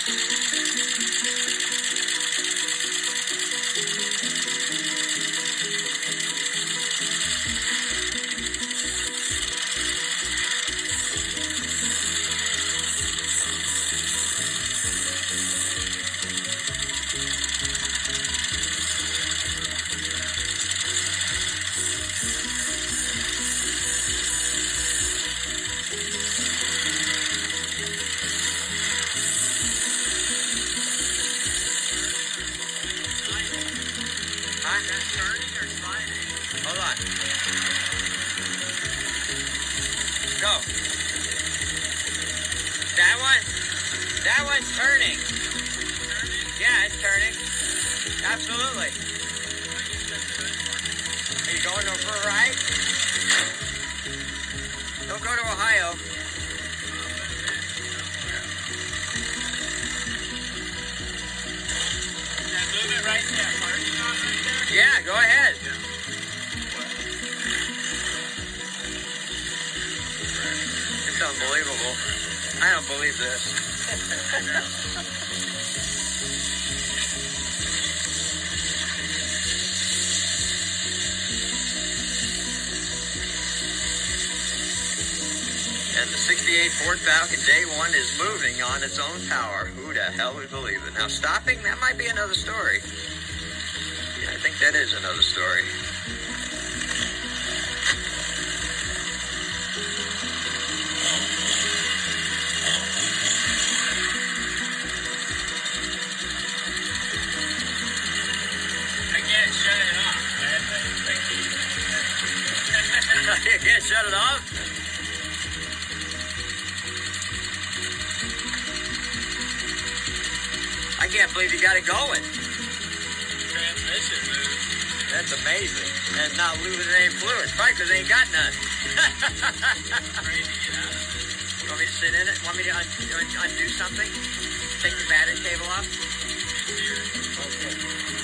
Hold on. Go. That one? That one's turning. Yeah, it's turning. Absolutely. Are you going for a ride? Don't go to Ohio. Can I move it right in that parking lot right there? Yeah, go ahead. It's unbelievable. I don't believe this. And the 68 Ford Falcon Day 1 is moving on its own power. Who the hell would believe it? Now stopping, that might be another story. Yeah, I think that is another story. I can't shut it off. You can't shut it off? I can't believe you got it going. Transmission moved. That's amazing. And not losing any fluids. Probably because they ain't got none. Ready to get out of it. You want me to sit in it? Want me to undo something? Take the battery cable off? It's here. Okay.